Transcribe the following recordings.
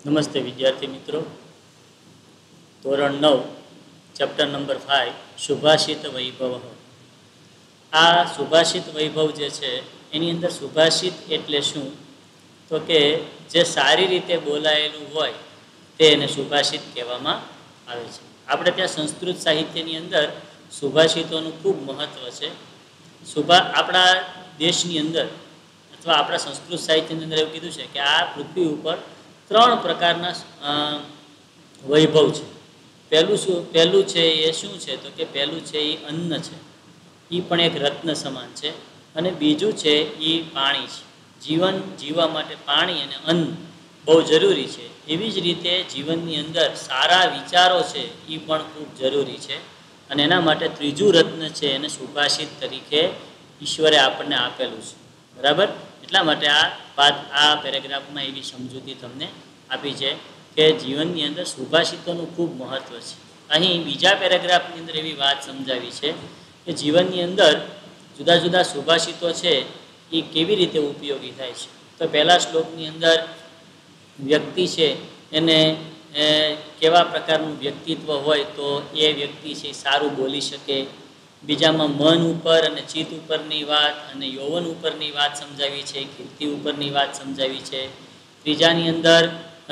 નમસ્તે વિદ્યાર્થી મિત્રો. ધોરણ 9 ચેપ્ટર નંબર 5 સુભાષિત વૈભવ. આ સુભાષિત વૈભવ જે છે એની અંદર સુભાષિત એટલે શું? તો કે જે સારી રીતે બોલાયેલું હોય તે એને સુભાષિત કહેવામાં આવે છે. આપણે ત્યાં સંસ્કૃત સાહિત્યની અંદર સુભાષિતોનું ખૂબ મહત્ત્વ છે. આપણા દેશની અંદર અથવા આપણા સંસ્કૃત સાહિત્યની અંદર એવું કીધું છે કે આ પૃથ્વી ઉપર 3 પ્રકારના વૈભવ છે. પહેલું છે એ શું છે? તો કે પહેલું છે એ અન્ન છે, એ પણ એક રત્ન સમાન છે. અને બીજું છે એ પાણી છે. જીવન જીવવા માટે પાણી અને અન્ન બહુ જરૂરી છે. એવી જ રીતે જીવનની અંદર સારા વિચારો છે એ પણ ખૂબ જરૂરી છે. અને એના માટે ત્રીજું રત્ન છે એને સુભાષિત તરીકે ઈશ્વરે આપણને આપેલું છે. બરાબર? એટલા માટે આ પેરેગ્રાફમાં એવી સમજૂતી તમને આપી છે કે જીવનની અંદર સુભાષિતોનું ખૂબ મહત્ત્વ છે. અહીં બીજા પેરેગ્રાફની અંદર એવી વાત સમજાવી છે કે જીવનની અંદર જુદા જુદા સુભાષિતો છે એ કેવી રીતે ઉપયોગી થાય છે. તો પહેલા શ્લોકની અંદર વ્યક્તિ છે એને કેવા પ્રકારનું વ્યક્તિત્વ હોય તો એ વ્યક્તિ છે સારું બોલી શકે. બીજામાં મન ઉપર અને ચિત્ત ઉપરની વાત અને યૌવન ઉપરની વાત સમજાવી છે, કીર્તિ ઉપરની વાત સમજાવી છે. ત્રીજાની અંદર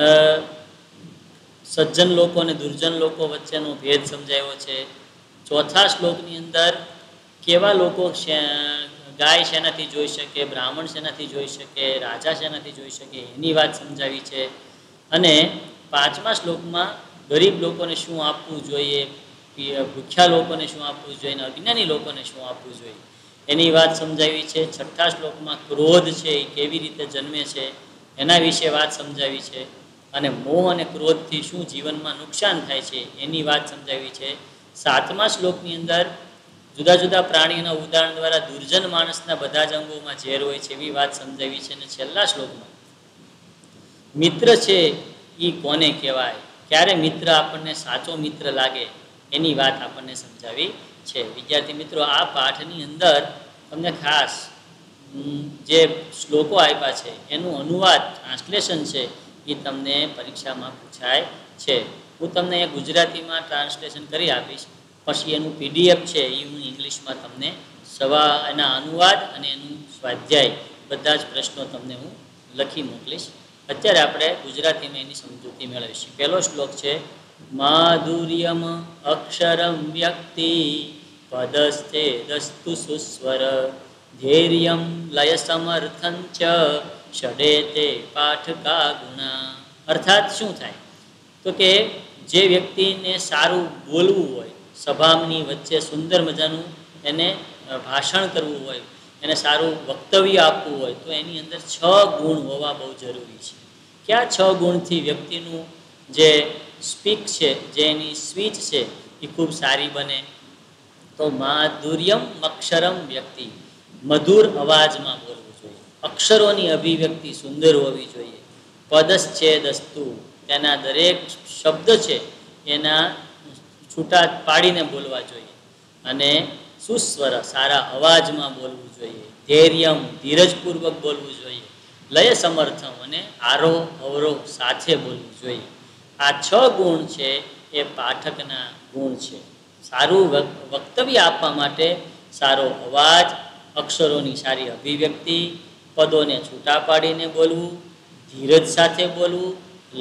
સજ્જન લોકો અને દુર્જન લોકો વચ્ચેનો ભેદ સમજાવ્યો છે. ચોથા શ્લોકની અંદર કેવા લોકો ગાય શેનાથી જોઈ શકે, બ્રાહ્મણ શેનાથી જોઈ શકે, રાજા શેનાથી જોઈ શકે એની વાત સમજાવી છે. અને પાંચમા શ્લોકમાં ગરીબ લોકોને શું આપવું જોઈએ, ભૂખ્યા લોકોને શું આપવું જોઈએ અને અજ્ઞાની લોકોને શું આપવું જોઈએ એની વાત સમજાવી છે. છઠ્ઠા શ્લોકમાં ક્રોધ છે એ કેવી રીતે જન્મે છે એના વિશે વાત સમજાવી છે. અને મોહ અને ક્રોધથી શું જીવનમાં નુકસાન થાય છે એની વાત સમજાવી છે. સાતમા શ્લોકની અંદર જુદા જુદા પ્રાણીઓના ઉદાહરણ દ્વારા દુર્જન માણસના બધા જ અંગોમાં ઝેર હોય છે એવી વાત સમજાવી છે. અને છેલ્લા શ્લોકમાં મિત્ર છે એ કોને કહેવાય, ક્યારે મિત્ર આપણને સાચો મિત્ર લાગે એની વાત આપણને સમજાવી છે. વિદ્યાર્થી મિત્રો, આ પાઠની અંદર તમને ખાસ જે શ્લોકો આપ્યા છે એનું અનુવાદ ટ્રાન્સલેશન છે એ તમને પરીક્ષામાં પૂછાય છે. હું તમને ગુજરાતીમાં ટ્રાન્સલેશન કરી આપીશ, પછી એનું PDF છે એ હું ઇંગ્લિશમાં તમને એના અનુવાદ અને એનું સ્વાધ્યાય બધા જ પ્રશ્નો તમને હું લખી મોકલીશ. અત્યારે આપણે ગુજરાતીમાં એની સમજૂતી મેળવીશું. પહેલો શ્લોક છે માધુર્યમ અક્ષરમ વ્યક્તિ પદસ્થે દસ્તુ સુસ્વર ધૈર્યમ લય સમર્થન ચ ષડે તે પાઠકા ગુણા. અર્થાત શું થાય? તો કે જે વ્યક્તિને સારું બોલવું હોય, સભાની વચ્ચે સુંદર મજાનું એને ભાષણ કરવું હોય, એને સારું વક્તવ્ય આપવું હોય તો એની અંદર 6 ગુણ હોવા બહુ જરૂરી છે. કયા 6 ગુણથી વ્યક્તિનું જે સ્પીક છે, જે એની સ્પીચ છે એ ખૂબ સારી બને? તો માધુર્યમ અક્ષરમ વ્યક્તિ, મધુર અવાજમાં બોલવું જોઈએ. અક્ષરોની અભિવ્યક્તિ સુંદર હોવી જોઈએ. પદશ્ચેદસ્તુ, તેના દરેક શબ્દ છે એના છૂટા પાડીને બોલવા જોઈએ. અને સુસ્વર, સારા અવાજમાં બોલવું જોઈએ. ધૈર્યમ, ધીરજપૂર્વક બોલવું જોઈએ. લય સમર્થમ, અને આરોહ અવરોહ સાથે બોલવું જોઈએ. આ 6 ગુણ છે એ પાઠકના ગુણ છે. સારું વક્તવ્ય આપવા માટે સારો અવાજ, અક્ષરોની સારી અભિવ્યક્તિ, પદોને છૂટા પાડીને બોલવું, ધીરજ સાથે બોલવું,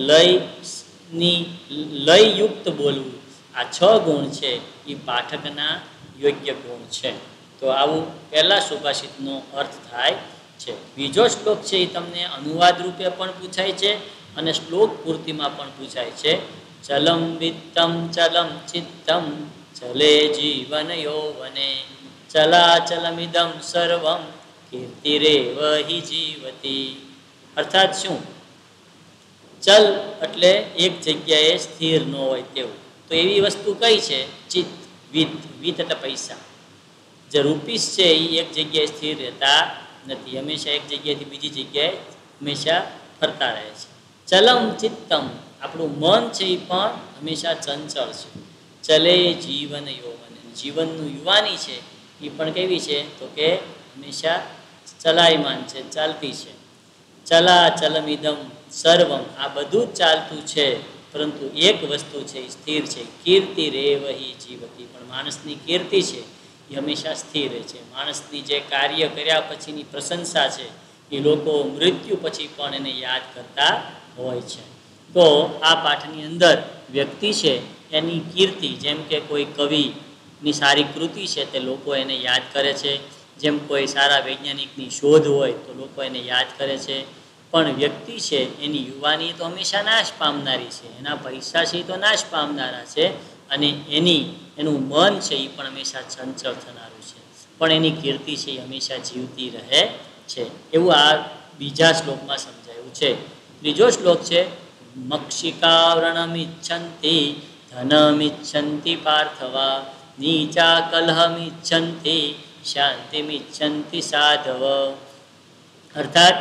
લયયુક્ત બોલવું. આ 6 ગુણ છે એ પાઠકના યોગ્ય ગુણ છે. તો આવું પહેલા સુભાષિતનો અર્થ થાય છે. બીજો શ્લોક છે એ તમને અનુવાદ રૂપે પણ પૂછાય છે અને શ્લોક પૂર્તિમાં પણ પૂછાય છે. ચલમ વિત્તમ ચલમ ચિત્તમ ચલે જીવન યૌવને ચલાચલમિદમ સર્વમ કીર્તિરેવ હિ જીવતી. અર્થાત શું? ચલ એટલે એક જગ્યાએ સ્થિર ન હોય તેવું. તો એવી વસ્તુ કઈ છે? ચિત્ત, વિત્ત એટલે પૈસા. જે રૂપીસ છે એ એક જગ્યાએ સ્થિર રહેતા નથી, હંમેશા એક જગ્યાએથી બીજી જગ્યાએ હંમેશા ફરતા રહે છે. ચલમ ચિત્તમ, આપણું મન છે એ પણ હંમેશા ચંચળ છે. ચલે જીવન યૌવન, જીવનનું યુવાની છે એ પણ કેવી છે? તો કે હંમેશા ચલાયમાન છે, ચાલતી છે. ચલા ચલમિદમ, સર્વમ આ બધું જ ચાલતું છે, પરંતુ એક વસ્તુ છે એ સ્થિર છે, કીર્તિ રેવહી જીવતી, પણ માણસની કીર્તિ છે એ હંમેશા સ્થિર રહે છે. માણસની જે કાર્ય કર્યા પછીની પ્રશંસા છે એ લોકો મૃત્યુ પછી પણ એને યાદ કરતા હોય છે. તો આ પાઠની અંદર વ્યક્તિ છે એની કીર્તિ, જેમ કે કોઈ કવિની સારી કૃતિ છે તે લોકો એને યાદ કરે છે, જેમ કોઈ સારા વૈજ્ઞાનિકની શોધ હોય તો લોકો એને યાદ કરે છે. પણ વ્યક્તિ છે એની યુવાની તો હંમેશા નાશ પામનારી છે, એના પૈસા છે તો નાશ પામનારા છે, અને એનું મન છે એ પણ હંમેશા ચંચળ થનારું છે, પણ એની કીર્તિ છે એ હંમેશા જીવતી રહે છે. એવું આ બીજા શ્લોકમાં સમજાયું છે. ત્રીજો શ્લોક છે મક્ષિકાવ્રણમિચ્છન્તિ ધનમિચ્છન્તિ પાર્થવા નીચા કલહમિચ્છન્તિ શાંતિમિચ્છન્તિ સાધવ. અર્થાત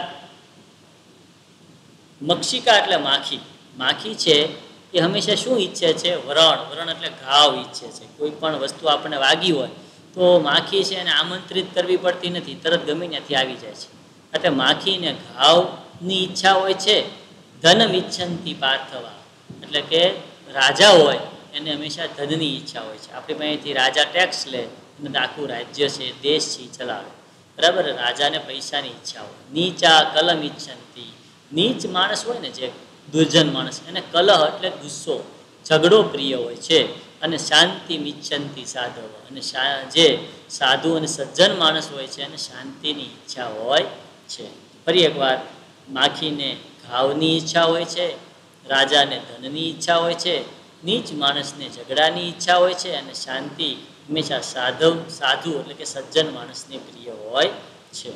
મક્ષિકા એટલે માખી. માખી છે એ હંમેશા શું ઈચ્છે છે? વ્રણ. વ્રણ એટલે ઘાવ ઈચ્છે છે. કોઈ પણ વસ્તુ આપણને વાગી હોય તો માખી છે એને આમંત્રિત કરવી પડતી નથી, તરત ગમે ત્યાંથી આવી જાય છે. એટલે માખીને ઘાવની ઈચ્છા હોય છે. ધનમ ઈચ્છંતી પાર્થવા એટલે કે રાજા હોય એને હંમેશા ધનની ઈચ્છા હોય છે. આપણી પાસેથી રાજા ટેક્સ લે અને આખું રાજ્ય છે, દેશ છે ચલાવે, બરાબર. રાજાને પૈસાની ઈચ્છા હોય. નીચા કલમ ઈચ્છંતી, નીચ માણસ હોય ને, જે દુર્જન માણસ, એને કલહ એટલે ગુસ્સો, ઝઘડો પ્રિય હોય છે. અને શાંતિ મિચ્છંતી સાધવ, અને જે સાધુ અને સજ્જન માણસ હોય છે એને શાંતિની ઈચ્છા હોય છે. ફરી એકવાર, માખીને ઘાવની ઈચ્છા હોય છે, રાજાને ધનની ઈચ્છા હોય છે, નીચ માણસને ઝઘડાની ઈચ્છા હોય છે, અને શાંતિ હંમેશા સાધુ એટલે કે સજ્જન માણસને પ્રિય હોય છે.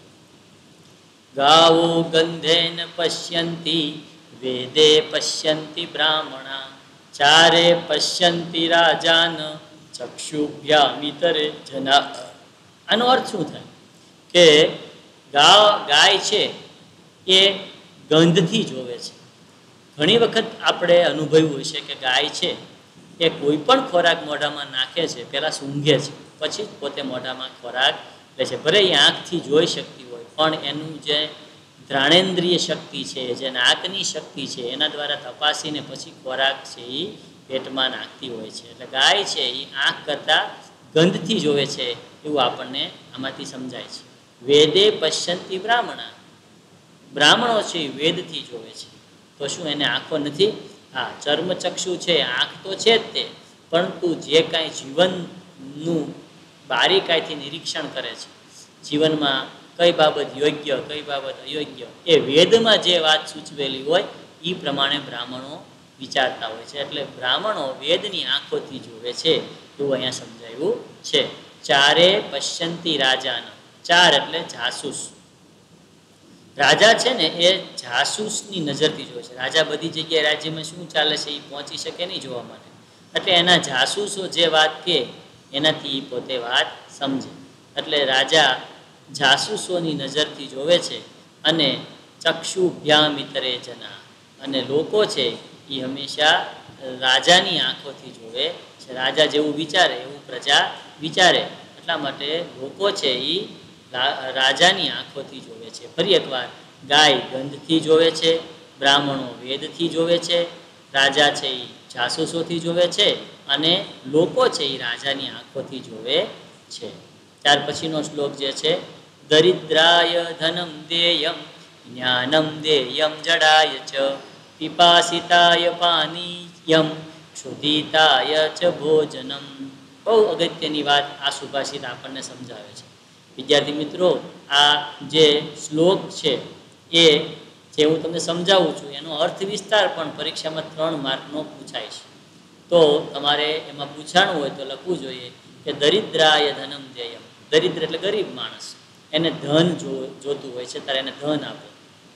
ગાવો ગંધેન પશ્યંતિ વેદે પશ્યંતિ બ્રાહ્મણા ચારે પશ્યંતિ રાજાન ચક્ષુભ્યામિતરે જના. આનો અર્થ શું થાય કે ગાય છે એ ગંધથી જોવે છે. ઘણી વખત આપણે અનુભવ્યું હશે કે ગાય છે એ કોઈ પણ ખોરાક મોઢામાં નાખે છે, પહેલાં સૂંઘે છે, પછી જ પોતે મોઢામાં ખોરાક લે છે. ભલે એ આંખથી જોઈ શકતી હોય, પણ એનું જે ઘ્રાણેન્દ્રિય શક્તિ છે, જે નાકની શક્તિ છે, એના દ્વારા તપાસીને પછી ખોરાક છે એ પેટમાં નાખતી હોય છે. એટલે ગાય છે એ આંખ કરતાં ગંધથી જોવે છે, એવું આપણને આમાંથી સમજાય છે. વેદે પશ્યંતી બ્રાહ્મણા, બ્રાહ્મણો છે એ વેદથી જોવે છે. તો શું એને આંખો નથી? હા, ચર્મચક્ષુ છે, આંખ તો છે જ તે, પરંતુ જે કાંઈ જીવનનું બારીકાઈથી નિરીક્ષણ કરે છે, જીવનમાં કઈ બાબત યોગ્ય કઈ બાબત અયોગ્ય, એ વેદમાં જે વાત સૂચવેલી હોય એ પ્રમાણે બ્રાહ્મણો વિચારતા હોય છે. એટલે બ્રાહ્મણો વેદની આંખોથી જોવે છે, એવું અહીંયા સમજાયું છે. ચારે પશ્યંતી રાજાનો, ચાર એટલે જાસૂસ. રાજા છે ને એ જાસૂસની નજરથી જોવે છે. રાજા બધી જગ્યાએ રાજ્યમાં શું ચાલે છે એ પહોંચી શકે નહીં જોવા માટે, એટલે એના જાસૂસો જે વાત કહે એનાથી પોતે વાત સમજે. એટલે રાજા જાસૂસોની નજરથી જોવે છે. અને ચક્ષુભ્યામિતરે જના, અને લોકો છે એ હંમેશા રાજાની આંખોથી જોવે છે. રાજા જેવું વિચારે એવું પ્રજા વિચારે, એટલા માટે લોકો છે એ રાજાની આંખોથી જોવે છે. ફરી એકવાર, ગાય ગંધથી જોવે છે, બ્રાહ્મણો વેદથી જોવે છે, રાજા છે એ જાસૂસોથી જોવે છે, અને લોકો છે એ રાજાની આંખોથી જોવે છે. ત્યાર પછીનો શ્લોક જે છે, દરિદ્રાય ધનમ દેયમ જ્ઞાનમ દેયમ જડાય ચ પિપાસિતાય પાનીયમ ક્ષુધિતાય ચ ભોજનમ. બહુ અગત્યની વાત આ સુભાષિત આપણને સમજાવે છે. વિદ્યાર્થી મિત્રો, આ જે શ્લોક છે એ જે હું તમને સમજાવું છું એનો અર્થ વિસ્તાર પણ પરીક્ષામાં 3 માર્કનો પૂછાય છે. તો તમારે એમાં પૂછાણું હોય તો લખવું જોઈએ કે દરિદ્રાય ધનમ દેયમ. દરિદ્ર એટલે ગરીબ માણસ, એને ધન જોતું હોય છે, ત્યારે એને ધન આપો.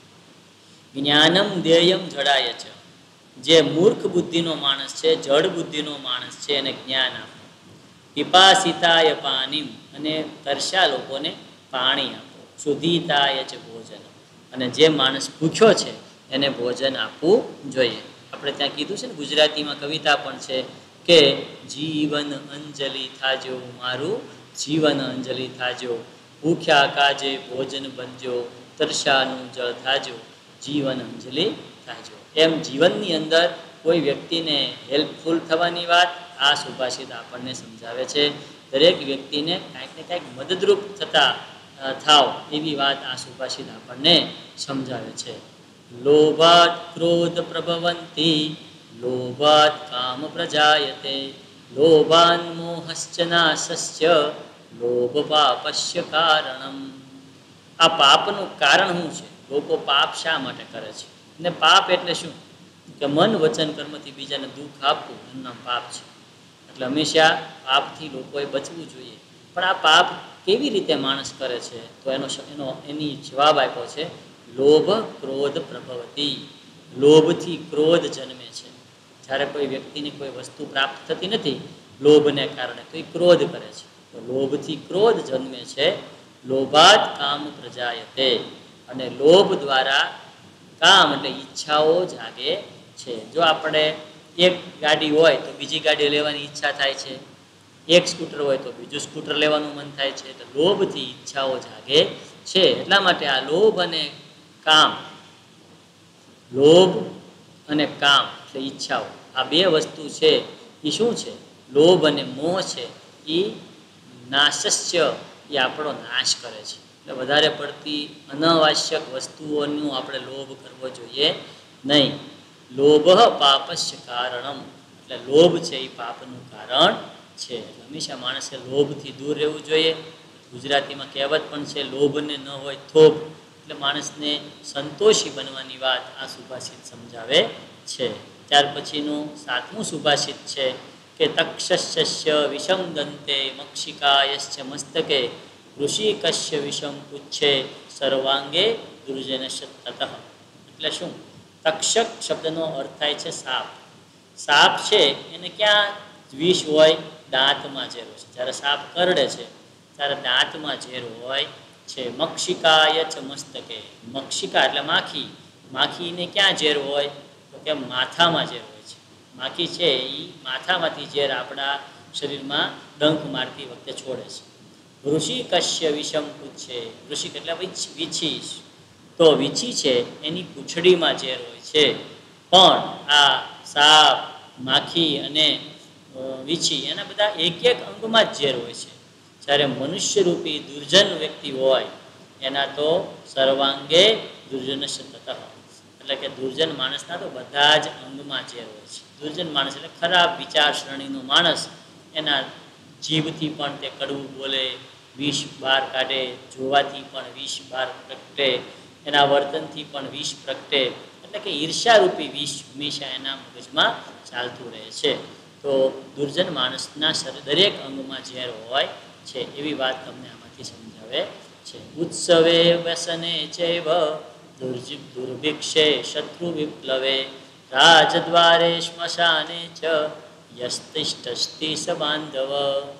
જ્ઞાનમ દેયમ જડાય છે, જે મૂર્ખ બુદ્ધિનો માણસ છે, જડ બુદ્ધિનો માણસ છે, એને જ્ઞાન આપો. પિપાસિતાય પાનીમ, અને તરસ્યા લોકોને પાણી આપો. શુદ્ધિતાય છે ભોજન, અને જે માણસ ભૂખ્યો છે એને ભોજન આપવું જોઈએ. આપણે ત્યાં કીધું છે ને, ગુજરાતીમાં કવિતા પણ છે કે જીવન અંજલિ થાજો મારું, જીવન અંજલિ થાજો, ભૂખ્યા કાજે ભોજન બનજો, તરસ્યાનું જળ થાજો. જીવન અંજલિ થાજો. એમ જીવનની અંદર કોઈ વ્યક્તિને હેલ્પફુલ થવાની વાત આ સુભાષિત આપણને સમજાવે છે. દરેક વ્યક્તિને કાંઈક ને કાંઈક મદદરૂપ થતા થાવ એવી વાત આ સુભાષિત આપણને સમજાવે છે. લોભાત ક્રોધ પ્રભવંતી લોભાત કામ પ્રજાયતે લોભાન મોહશ્ચ નાશસ્ય લોભ પાપસ્ય કારણમ. આ પાપનું કારણ શું છે? લોકો પાપ શા માટે કરે છે? ને પાપ એટલે શું? કે મન વચન કર્મથી બીજાને દુઃખ આપવું એનું નામ પાપ છે. એટલે હંમેશા પાપથી લોકોએ બચવું જોઈએ. પણ આ પાપ કેવી રીતે માણસ કરે છે? તો એની જવાબ આપ્યો છે લોભ ક્રોધ પ્રભવતી. લોભથી ક્રોધ જન્મે છે. જ્યારે કોઈ વ્યક્તિને કોઈ વસ્તુ પ્રાપ્ત થતી નથી લોભને કારણે તો એ ક્રોધ કરે છે. તો લોભથી ક્રોધ જન્મે છે. લોભાત કામ પ્રજાયતે. અને લોભ દ્વારા કામ એટલે ઈચ્છાઓ જાગે છે. જો આપણે એક ગાડી હોય તો બીજી ગાડી લેવાની ઈચ્છા થાય છે. એક સ્કૂટર હોય તો બીજું સ્કૂટર લેવાનું મન થાય છે. એટલે લોભથી ઈચ્છાઓ જાગે છે. એટલા માટે આ લોભ અને કામ, લોભ અને કામ એટલે ઈચ્છાઓ, આ બે વસ્તુ છે એ શું છે? લોભ અને મોહ છે. એ નાશસ્ય, એ આપણો નાશ કરે છે. એટલે વધારે પડતી અનાવશ્યક વસ્તુઓનું આપણે લોભ કરવો જોઈએ નહીં. લોભ પાપસ્ય કારણમ. એટલે લોભ છે એ પાપનું કારણ છે. એટલે હંમેશા માણસે લોભથી દૂર રહેવું જોઈએ. ગુજરાતીમાં કહેવત પણ છે લોભને ન હોય થોભ. એટલે માણસને સંતોષી બનવાની વાત આ સુભાષિત સમજાવે છે. ત્યાર પછીનું 7મું સુભાષિત છે કે તક્ષસ્ય વિષમ દંતે મક્ષિકાયશ્ચ મસ્તકે ઋષિકસ્ય વિષમ પુચ્છે સર્વાંગે દુર્જનસ્ય તતઃ. એટલે શું? તક્ષક શબ્દનો અર્થ થાય છે સાપ. સાપ છે એને ક્યાં વિષ હોય? દાંતમાં ઝેર હોય છે. જ્યારે સાપ કરડે છે ત્યારે દાંતમાં ઝેર હોય છે. મક્ષિકાય ચ મસ્તકે. મક્ષિકા એટલે માખી. માખીને ક્યાં ઝેર હોય? તો કે માથામાં ઝેર હોય છે. માખી છે એ માથામાંથી ઝેર આપણા શરીરમાં ડંખ મારતી વખતે છોડે છે. ઋષિકસ્ય વિષમ પૂછે. ઋષિક એટલે વીછી. તો વીછી છે એની પૂંછડીમાં ઝેર હોય છે. પણ આ સાપ, માખી અને વીછી એના બધા એક એક અંગમાં જ ઝેર હોય છે. જ્યારે મનુષ્યરૂપી દુર્જન વ્યક્તિ હોય એના તો સર્વાંગે દુર્જનસ્ય તતઃ. એટલે કે દુર્જન માણસના તો બધા જ અંગમાં ઝેર હોય છે. દુર્જન માણસ એટલે ખરાબ વિચારસરણીનો માણસ. એના જીભથી પણ તે કડવું બોલે, વિષ બહાર કાઢે, જોવાથી પણ વિષ બહાર પ્રગટે, એના વર્તનથી પણ વિષ પ્રગટે. એટલે કે ઈર્ષારૂપી વિષ હંમેશા એના મગજમાં ચાલતું રહે છે. તો દુર્જન માણસના દરેક અંગમાં ઝેર હોય છે એવી વાત તમને આમાંથી સમજાવે છે. ઉત્સવે વ્યસને ચૈવ દુર્ભિક્ષે શત્રુ વિપ્લવે રાજદ્વારે શ્મશાને ચ યસ્તિષ્ઠસ્તિ સ બાંધવ.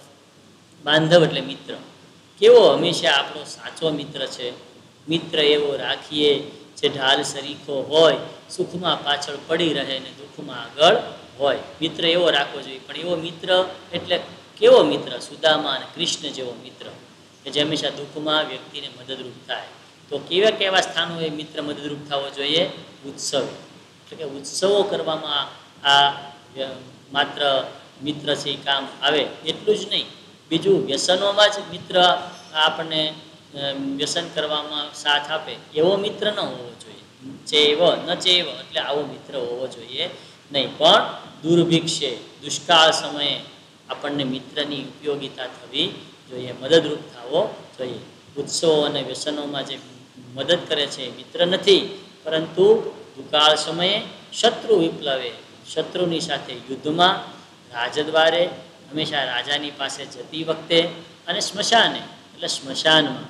બાંધવ એટલે મિત્ર. કેવો હંમેશા આપણો સાચો મિત્ર છે. મિત્ર એવો રાખીએ જે ઢાલ સરીખો હોય, સુખમાં પાછળ પડી રહે ને દુઃખમાં આગળ હોય. મિત્ર એવો રાખવો જોઈએ. પણ એવો મિત્ર એટલે કેવો મિત્ર? સુદામા અને કૃષ્ણ જેવો મિત્ર કે જે હંમેશા દુઃખમાં વ્યક્તિને મદદરૂપ થાય. તો કેવા કેવા સ્થાનોએ મિત્ર મદદરૂપ થવો જોઈએ? ઉત્સવ. એટલે કે ઉત્સવો કરવામાં આ માત્ર મિત્ર છે એ કામ આવે. એટલું જ નહીં, બીજું વ્યસનોમાં જ મિત્ર આપણને વ્યસન કરવામાં સાથ આપે એવો મિત્ર ન હોવો જોઈએ. ચેવ ન ચેવ એટલે આવો મિત્ર હોવો જોઈએ નહીં. પણ દુર્ભિક્ષે દુષ્કાળ સમયે આપણને મિત્રની ઉપયોગિતા થવી જોઈએ, મદદરૂપ થવો જોઈએ. ઉત્સવો અને વ્યસનોમાં જે મદદ કરે છે એ મિત્ર નથી, પરંતુ દુકાળ સમયે શત્રુ વિપ્લવે, શત્રુની સાથે યુદ્ધમાં, રાજદ્વારે હંમેશા રાજાની પાસે જતી વખતે, અને સ્મશાને એટલે સ્મશાનમાં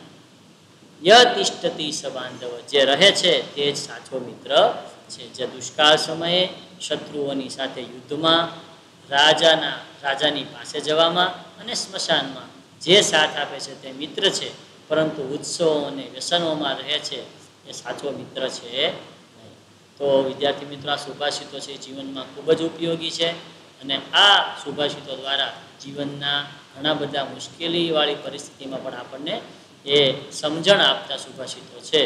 યતિષ્ઠતિ સબાંધવ જે રહે છે તે જ સાચો મિત્ર છે. જે દુષ્કાળ સમયે શત્રુઓની સાથે યુદ્ધમાં, રાજાની પાસે જવામાં અને સ્મશાનમાં જે સાથ આપે છે તે મિત્ર છે. પરંતુ ઉત્સવો અને વ્યસનોમાં રહે છે એ સાચો મિત્ર છે નહીં. તો વિદ્યાર્થી મિત્રો, આ સુભાષિતો છે જીવનમાં ખૂબ જ ઉપયોગી છે. અને આ સુભાષિતો દ્વારા જીવનના ઘણા બધા મુશ્કેલીવાળી પરિસ્થિતિમાં પણ આપણને એ સમજણ આપતા સુભાષિતો છે.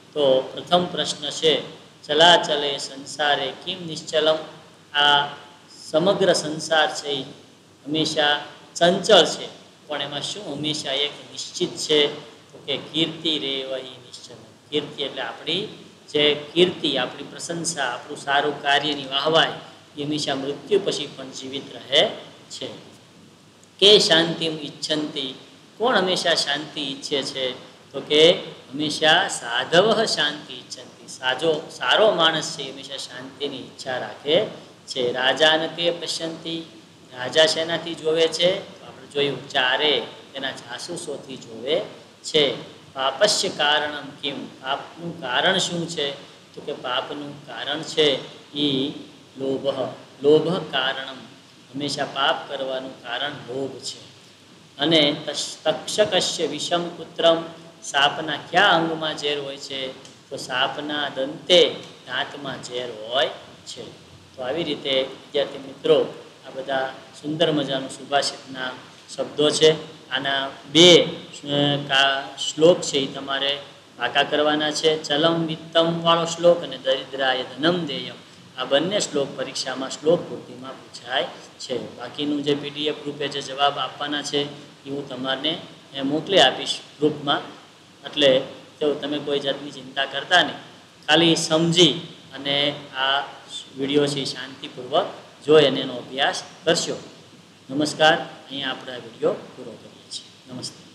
તો પ્રથમ પ્રશ્ન છે, ચલાચલે સંસારે કિમ નિશ્ચલમ? આ સમગ્ર સંસાર છે એ હંમેશા ચંચળ છે, પણ એમાં શું હંમેશા એક નિશ્ચિત છે? તો કે કીર્તિ રેવહી નિશ્ચલ. કીર્તિ એટલે આપણી જે કીર્તિ, આપણી પ્રશંસા, આપણું સારું કાર્યની વાહવાઈ એ હંમેશા મૃત્યુ પછી પણ જીવિત રહે છે. કે શાંતિ ઈચ્છંતી, કોણ હંમેશા શાંતિ ઈચ્છે છે? તો કે હંમેશા સાધવ શાંતિ ઈચ્છંતી, સારો માણસ છે હંમેશા શાંતિની ઈચ્છા રાખે છે. રાજાને તે પશ્યંતી, રાજા શેનાથી જોવે છે? તો આપણે જોયું ચારે તેના જાસૂસોથી જોવે છે. પાપસ્ય કારણમ કિમ, પાપનું કારણ શું છે? તો કે પાપનું કારણ છે એ લોભ. લોભ કારણમ, હંમેશા પાપ કરવાનું કારણ લોભ છે. અને તક્ષકસ્ય વિષમ પુત્રમ, સાપના કયા અંગમાં ઝેર હોય છે? તો સાપના દંતે, દાંતમાં ઝેર હોય છે. તો આવી રીતે વિદ્યાર્થી મિત્રો, આ બધા સુંદર મજાનું સુભાષિતના શબ્દો છે. આના બે શ્લોક છે એ તમારે પાકા કરવાના છે. ચલમ વિત્તમ વાળો શ્લોક અને દરિદ્રાય ધનમ દેયમ, આ બંને શ્લોક પરીક્ષામાં શ્લોક પૂર્તિમાં પૂછાય છે. બાકીનું જે પીડીએફ રૂપે જે જવાબ આપવાના છે એ હું તમારને મોકલી આપીશ ગ્રુપમાં. એટલે તો તમે કોઈ જાતની ચિંતા કરતા નહીં, ખાલી સમજી અને આ વિડીયો છે શાંતિપૂર્વક જોઈ અને એનો અભ્યાસ કરશો. નમસ્કાર. અહીંયા આપણે આ વિડીયો પૂરો કરીએ છીએ. નમસ્તે.